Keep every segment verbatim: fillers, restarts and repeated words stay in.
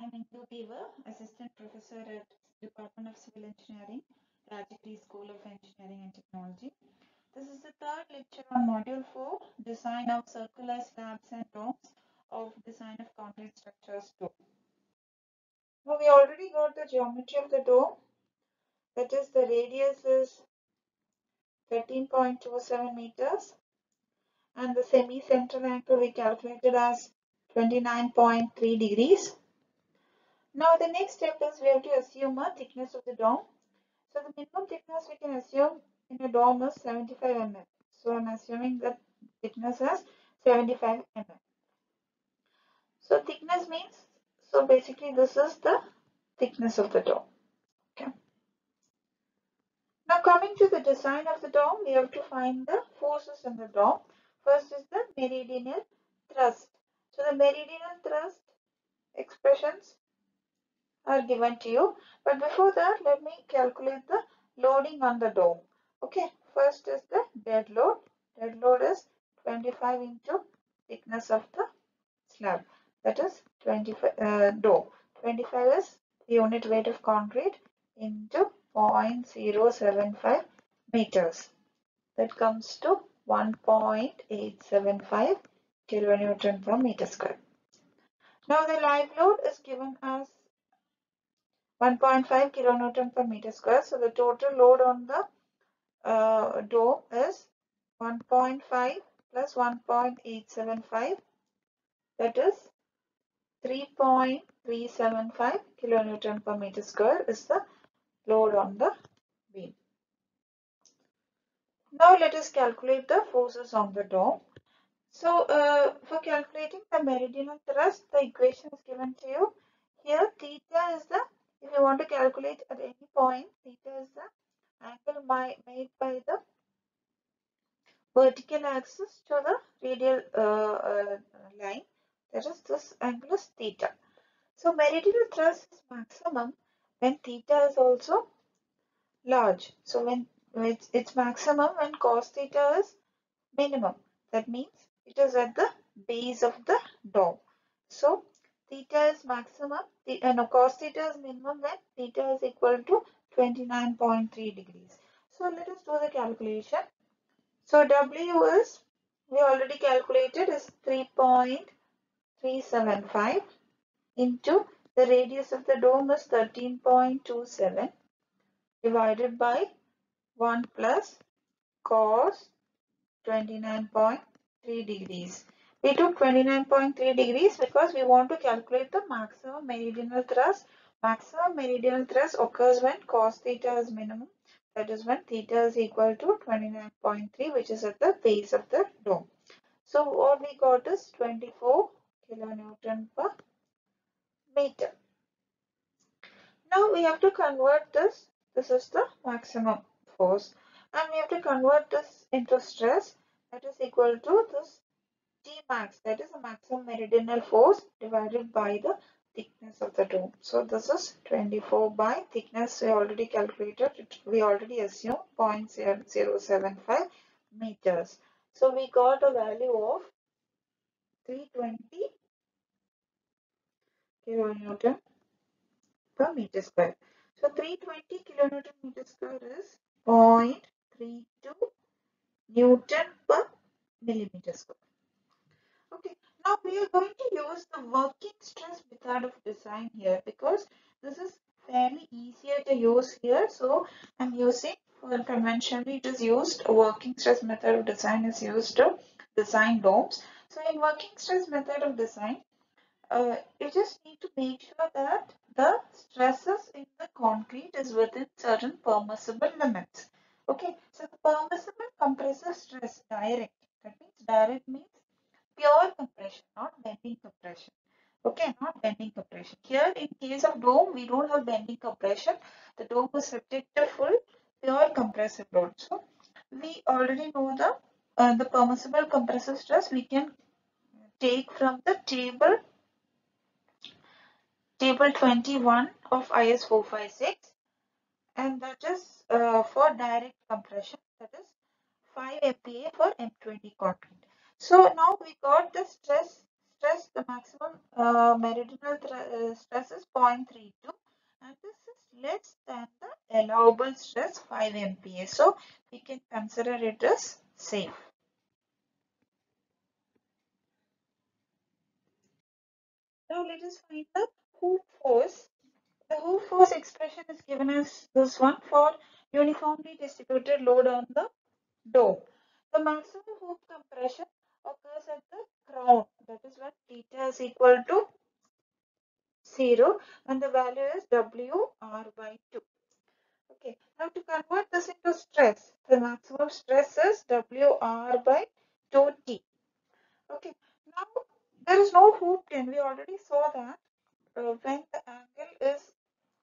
I'm Indu Beaver, Assistant Professor at Department of Civil Engineering, Rajagiri School of Engineering and Technology. This is the third lecture on Module four, Design of Circular Slabs and Domes of Design of Concrete Structures two. Now we already got the geometry of the dome. That is, the radius is thirteen point two seven meters and the semi-central angle we calculated as twenty-nine point three degrees. Now the next step is we have to assume a thickness of the dome. So the minimum thickness we can assume in a dome is seventy-five millimeters. So I'm assuming that thickness is seventy-five millimeters. So thickness means, so basically this is the thickness of the dome. Okay. Now coming to the design of the dome, we have to find the forces in the dome. First is the meridional thrust. So the meridional thrust expressions are given to you. But before that, let me calculate the loading on the dome. Okay, first is the dead load. Dead load is twenty-five into thickness of the slab. That is twenty-five uh, dome. twenty-five is the unit weight of concrete into zero point zero seven five meters. That comes to one point eight seven five kilonewton per meter square. Now the live load is given as one point five kilonewton per meter square. So the total load on the uh, dome is one point five plus one point eight seven five. That is three point three seven five kilonewton per meter square is the load on the beam. Now let us calculate the forces on the dome. So uh, for calculating the meridional thrust, the equation is given to you. Here theta is the, if you want to calculate at any point, theta is the angle made by the vertical axis to the radial uh, uh, line. That is, this angle is theta. So meridional thrust is maximum when theta is also large. So when it's, it's maximum when cos theta is minimum. That means it is at the base of the dome. So theta is maximum, the, uh, no, cos theta is minimum when theta is equal to twenty-nine point three degrees. So let us do the calculation. So W is, we already calculated, is three point three seven five into the radius of the dome is thirteen point two seven divided by one plus cos twenty-nine point three degrees. We took twenty-nine point three degrees because we want to calculate the maximum meridional thrust. Maximum meridional thrust occurs when cos theta is minimum. That is when theta is equal to twenty-nine point three, which is at the base of the dome. So what we got is twenty-four kilonewton per meter. Now we have to convert this. This is the maximum force. And we have to convert this into stress. That is equal to this T max, that is the maximum meridional force divided by the thickness of the dome. So this is twenty-four by thickness we already calculated. It, we already assume zero point zero seven five meters. So we got a value of three hundred twenty kilonewton per meter square. So three hundred twenty kilonewton meter square is zero point three two newton per millimeter square. Okay, now we are going to use the working stress method of design here because this is fairly easier to use here. So I'm using, for conventionally it is used, a working stress method of design is used to design domes. So in working stress method of design, uh, you just need to make sure that the stresses in the concrete is within certain permissible limits. Okay, so the permissible compressive stress direct, that means direct means pure compression, not bending compression. Okay, not bending compression. Here in case of dome, we don't have bending compression. The dome is subject to full pure compressive load. So we already know the uh, the permissible compressive stress we can take from the table table twenty-one of I S four five six, and that is uh, for direct compression, that is five M P A for M twenty concrete. So now we got the stress stress, the maximum uh, meridional uh, stress is zero point three two, and this is less than the allowable stress five M P A. So we can consider it as safe. Now let us find the Hooke force. The Hooke force expression is given as this one for uniformly distributed load on the dome. The maximum Hooke compression occurs at the crown, that is when theta is equal to zero and the value is W R by two. Okay, now to convert this into stress, the maximum stress is W R by two T. Okay, now there is no Hooke ten. We already saw that uh, when the angle is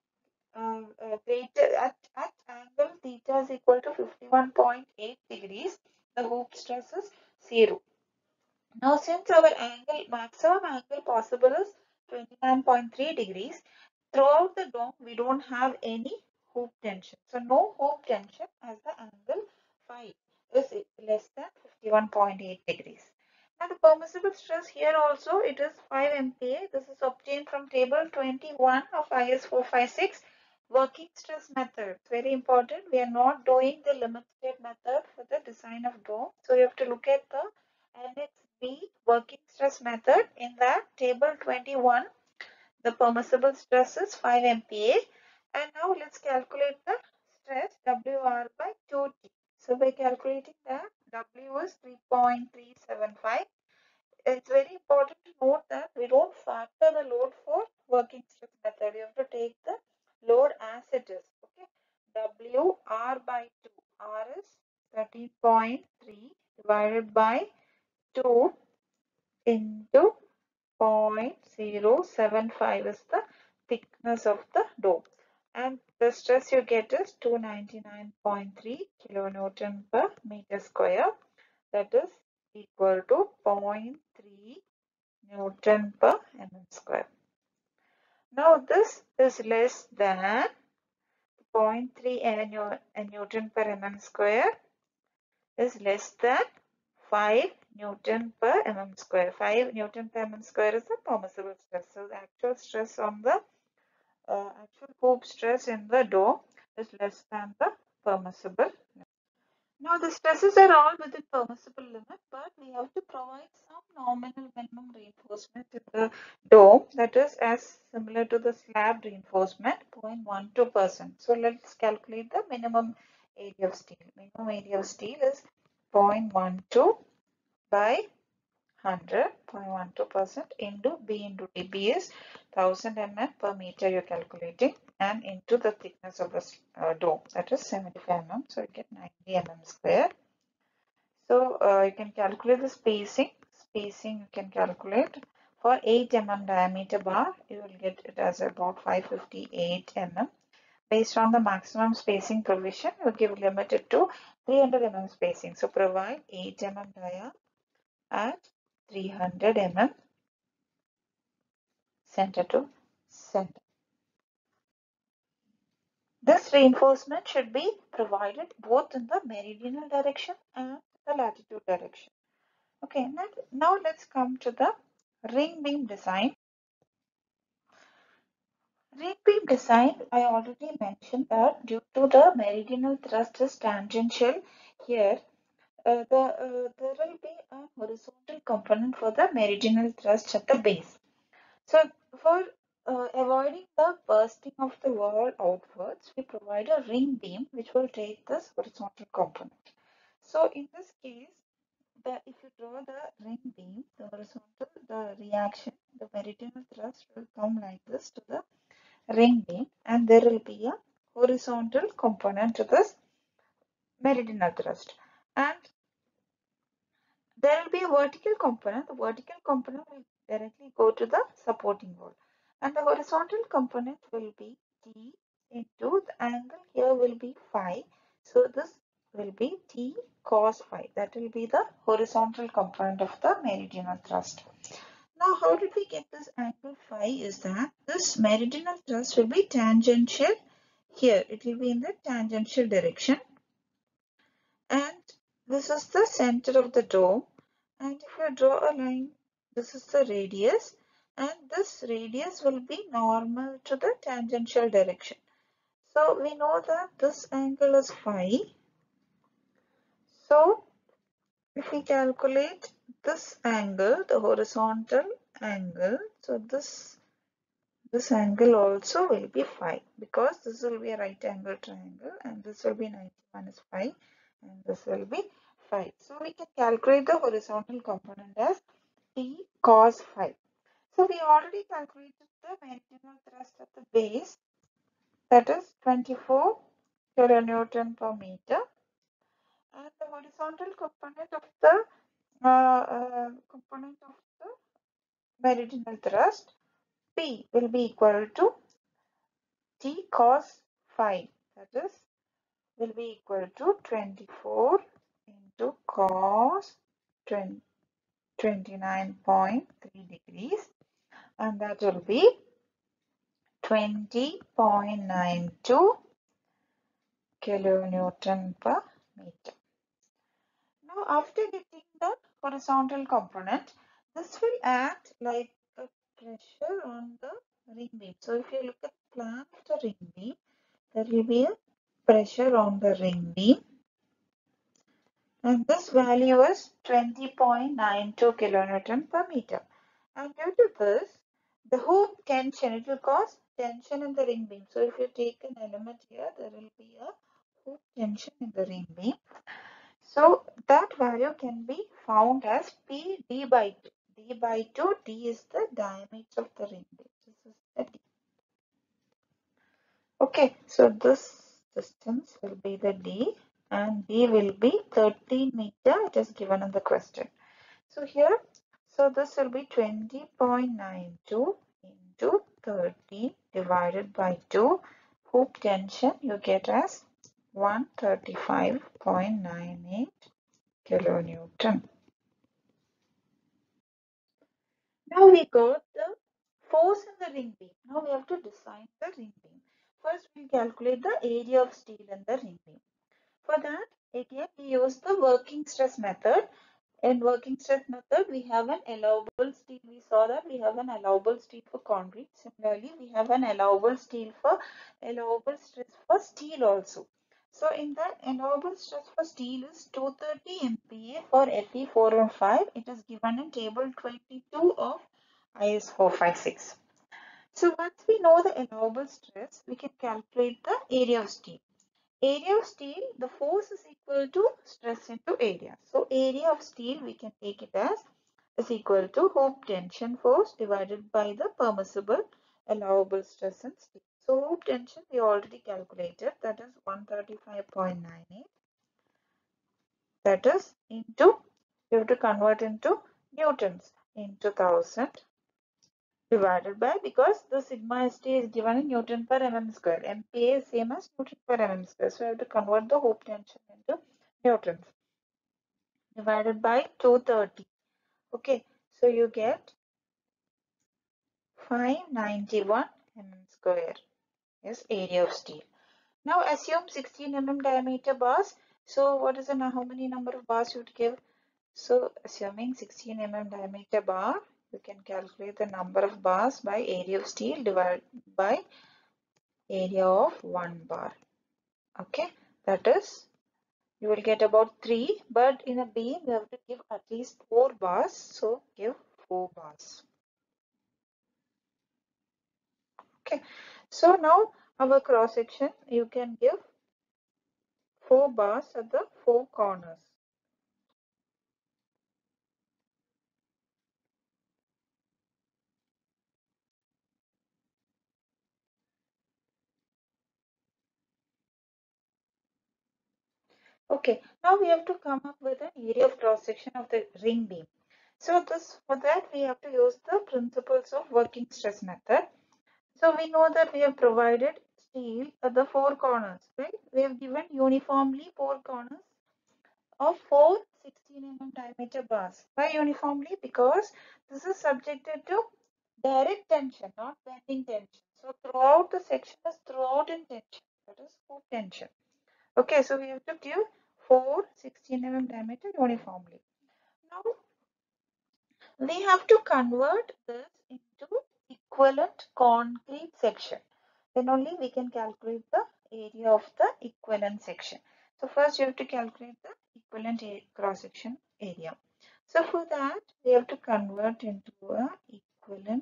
uh, uh, greater at, at angle theta is equal to fifty-one point eight degrees, the Hooke stress is zero. Now, since our angle, maximum angle possible is twenty-nine point three degrees, throughout the dome, we don't have any Hooke tension. So, no Hooke tension as the angle phi is less than fifty-one point eight degrees. Now, the permissible stress here also, it is five M P A. This is obtained from table twenty-one of I S four fifty-six. Working stress method. Very important. We are not doing the limit state method for the design of dome. So, you have to look at the N X B working stress method. In that table twenty-one, the permissible stress is five M P A. And now let's calculate the stress W R by two T. So by calculating that, W is three point three seven five. It's very important to note that we don't factor the load for working stress method. You have to take the load as it is. Okay. W R by two. R is thirteen point three divided by two into zero point zero seven five is the thickness of the dome, and the stress you get is two hundred ninety-nine point three kilonewton per meter square, that is equal to zero point three newton per mm square. Now this is less than zero point three newton per mm square is less than five newton per mm square. five newton per mm square is the permissible stress. So the actual stress on the uh, actual Hooke stress in the dome is less than the permissible limit. Now the stresses are all within permissible limit, but we have to provide some nominal minimum reinforcement in the dome, that is as similar to the slab reinforcement, zero point one two percent. So let's calculate the minimum area of steel. Minimum area of steel is zero point one two by one hundred, zero point one two percent into B into D. B is one thousand millimeters per meter you're calculating, and into the thickness of the uh, dome, that is seventy-five millimeters. So you get ninety millimeters square. So uh, you can calculate the spacing. Spacing you can calculate for eight millimeter diameter bar. You will get it as about five hundred fifty-eight millimeters. Based on the maximum spacing provision, you give limited to three hundred millimeter spacing. So provide eight millimeter dia at three hundred millimeters center to center. This reinforcement should be provided both in the meridional direction and the latitude direction. Okay, now, now let's come to the ring beam design. Ring beam design, I already mentioned that due to the meridional thrust is tangential here, uh, the, uh, there will be a horizontal component for the meridional thrust at the base. So for uh, avoiding the bursting of the wall outwards, we provide a ring beam which will take this horizontal component. So in this case, the, if you draw the ring beam, the horizontal, the reaction, the meridional thrust will come like this to the ring beam, and there will be a horizontal component to this meridional thrust. And there will be a vertical component. The vertical component will directly go to the supporting wall. And the horizontal component will be T into the angle here will be phi. So this will be T cos phi. That will be the horizontal component of the meridional thrust. Now, how did we get this angle phi? Is that this meridional thrust will be tangential here. It will be in the tangential direction. And this is the center of the dome. And if you draw a line, this is the radius, and this radius will be normal to the tangential direction. So we know that this angle is phi. So if we calculate this angle, the horizontal angle, so this this angle also will be phi, because this will be a right angle triangle and this will be ninety minus phi and this will be phi. So we can calculate the horizontal component as T cos phi. So we already calculated the meridional thrust at the base, that is twenty-four kilonewton per meter, and the horizontal component of the uh, uh, component of the meridional thrust P will be equal to T cos phi, that is will be equal to twenty-four into cos twenty-nine point three degrees, and that will be twenty point nine two kilonewton per meter. Now, after getting the horizontal component, this will act like a pressure on the ring beam. So, if you look at the plan of the ring beam, there will be a pressure on the ring beam, and this value is twenty point nine two kilonewton per meter. And due to this, the hoop tension, it will cause tension in the ring beam. So, if you take an element here, there will be a hoop tension in the ring beam. So that value can be found as P d by two. D by two, D is the diameter of the ring beam. This is the D. Okay, so this distance will be the D, and D will be thirteen meter. It is given in the question. So here, so this will be twenty point nine two into thirty divided by two. Hoop tension you get as one hundred thirty-five point nine eight kilonewton. Now we got the force in the ring beam. Now we have to design the ring beam. First we calculate the area of steel in the ring beam. For that, again we use the working stress method. In working stress method, we have an allowable steel. We saw that we have an allowable steel for concrete. Similarly, we have an allowable steel for allowable stress for steel also. So in that, allowable stress for steel is two hundred thirty M P A for F E four one five. It is given in table twenty-two of I S four five six. So once we know the allowable stress, we can calculate the area of steel. Area of steel, the force is equal to stress into area. So area of steel, we can take it as is equal to hoop tension force divided by the permissible allowable stress in steel. So hoop tension we already calculated, that is one hundred thirty-five point nine eight. That is into, you have to convert into newtons into one thousand divided by, because the sigma st is given in newton per mm square. M P A is same as newton per mm square. So I have to convert the hoop tension into newtons divided by two hundred thirty. Okay, so you get five hundred ninety-one mm square is area of steel. Now assume sixteen millimeter diameter bars. So what is the how many number of bars you would give? So assuming sixteen millimeter diameter bar, you can calculate the number of bars by area of steel divided by area of one bar. Okay, that is, you will get about three, but in a beam you have to give at least four bars, so give four bars. Okay, so now our cross section, you can give four bars at the four corners. Okay, now we have to come up with an area of cross section of the ring beam. So this, for that we have to use the principles of working stress method. So we know that we have provided steel at the four corners, right? We have given uniformly four corners of four sixteen millimeter diameter bars. Why uniformly? Because this is subjected to direct tension, not bending tension. So throughout the section is throughout in tension. That is hoop tension. Okay, so we have to give four sixteen millimeter diameter uniformly. Now we have to convert this into equivalent concrete section. Then only we can calculate the area of the equivalent section. So first you have to calculate the equivalent cross section area. So for that we have to convert into a equivalent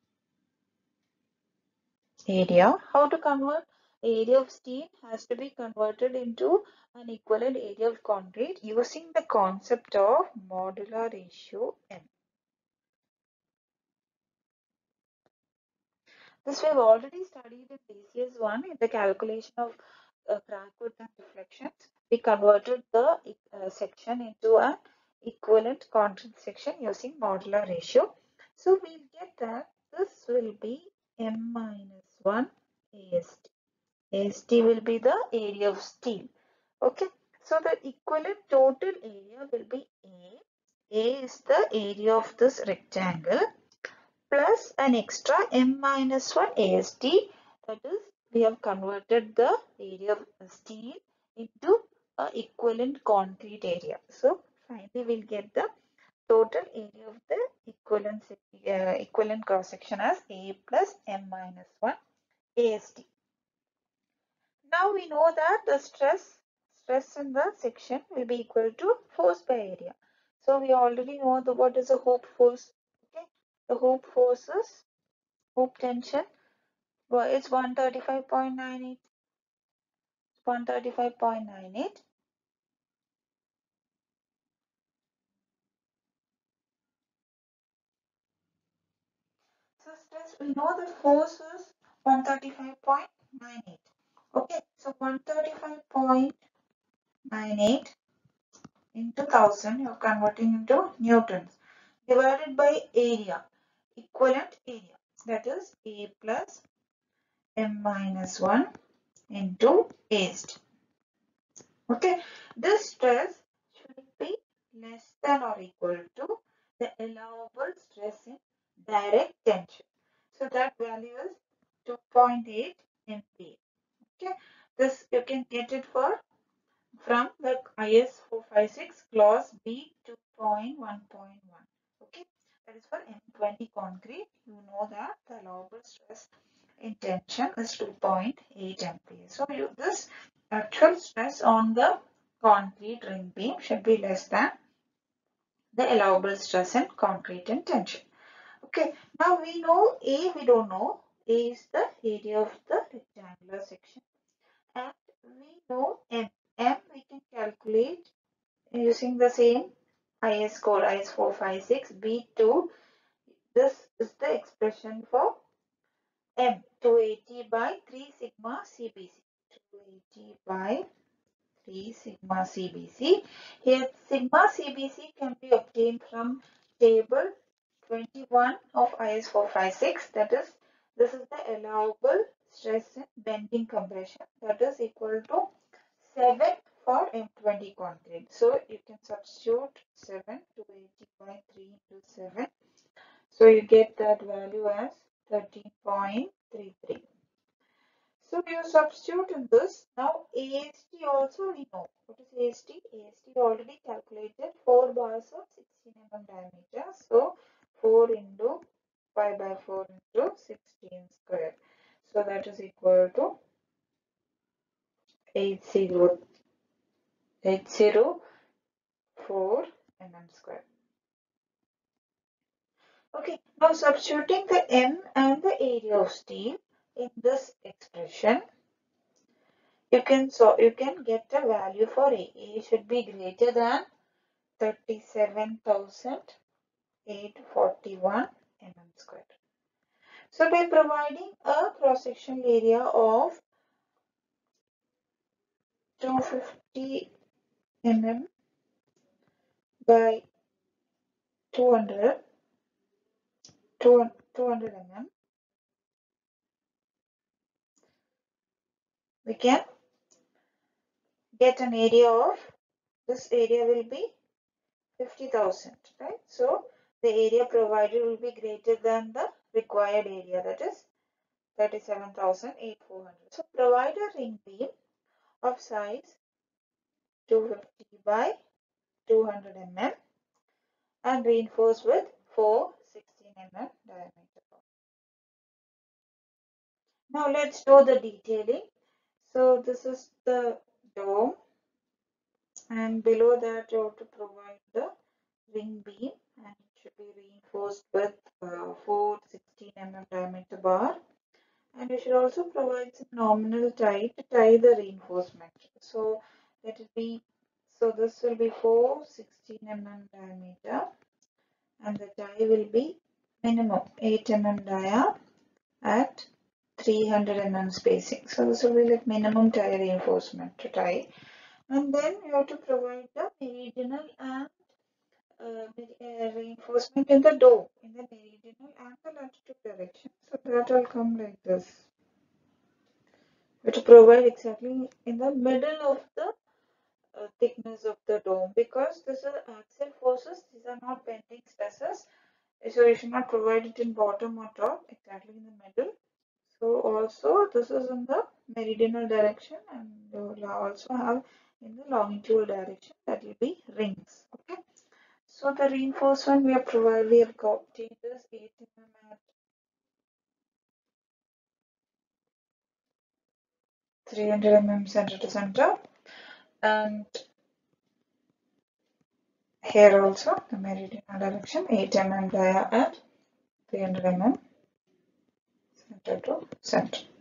area. How to convert? Area of steel has to be converted into an equivalent area of concrete using the concept of modular ratio M. This we've already studied in B C S one in the calculation of uh, crack width and deflections. We converted the uh, section into an equivalent concrete section using modular ratio. So we'll get that this will be M minus one A S T. A S T will be the area of steel. Okay. So the equivalent total area will be A. A is the area of this rectangle, plus an extra M minus one A S T, that is we have converted the area of steel into a equivalent concrete area. So finally we'll get the total area of the equivalent, uh, equivalent cross section as A plus M minus one A S T. Now we know that the stress stress in the section will be equal to force by area. So we already know the what is the hoop force. Okay, the hoop force is hoop tension. Well, it's one thirty-five point nine eight. one thirty-five point nine eight. So stress, we know the force is one thirty-five point nine eight. Okay, so one thirty-five point nine eight into one thousand, you're converting into newtons, divided by area, equivalent area, that is A plus M minus one into A S T. Okay, this stress should be less than or equal to the allowable stress in direct tension. So that value is two point eight M P A. Okay, this you can get it for from the I S four fifty-six clause B two point one point one. Okay, that is for M twenty concrete. You know that the allowable stress in tension is two point eight M P A. So you, this actual stress on the concrete ring beam should be less than the allowable stress in concrete and tension. Okay, now we know A, we don't know. A is the area of the rectangular section, and we know M. M we can calculate using the same I S code I S four fifty-six B two. This is the expression for M, two eighty by three sigma C B C. two eighty by three sigma C B C. Here sigma C B C can be obtained from table twenty-one of I S four fifty-six. That is, this is the allowable stress in bending compression, that is equal to seven for M twenty concrete. So you can substitute seven, two eighty by three into seven. So you get that value as thirteen point three three. So you substitute in this. Now A S T also we know. What is A S T? A S T already calculated, four bars of sixteen millimeter diameter. So four into five by four into sixteen square. So that is equal to eighty, eight zero four millimeter square. Okay, now substituting the M and the area of steel in this expression, you can so you can get a value for A. A should be greater than thirty-seven thousand eight hundred forty-one millimeter square. So by providing a cross-sectional area of two hundred fifty millimeters by two hundred, two hundred millimeters, we can get an area of, this area will be fifty thousand, right? So the area provided will be greater than the required area, that is thirty-seven thousand eight hundred four hundred. So provide a ring beam of size two hundred fifty by two hundred millimeters and reinforce with four sixteen millimeter diameter bar. Now let's do the detailing. So this is the dome, and below that you have to provide the ring beam, and it should be reinforced with uh, four sixteen millimeter diameter bar, and you should also provide some nominal tie to tie the reinforcement. So let it be, so this will be four sixteen millimeter diameter, and the tie will be minimum eight millimeter dia at three hundred millimeter spacing. So this will be like minimum tie reinforcement to tie, and then you have to provide the meridional and uh, uh, reinforcement in the dome in the meridional and the latitude direction. So that will come like this. We have to provide exactly in the middle of the uh, thickness of the dome, because this is axial forces. These are not bending stresses. So you should not provide it in bottom or top, exactly in the middle. So also this is in the meridional direction, and you will also have in the longitudinal direction, that will be rings. Okay. So the reinforcement we have provided, we have obtained this eight millimeter at three hundred millimeter center to center, and here also the meridional direction eight millimeter dia at three hundred millimeter center to center.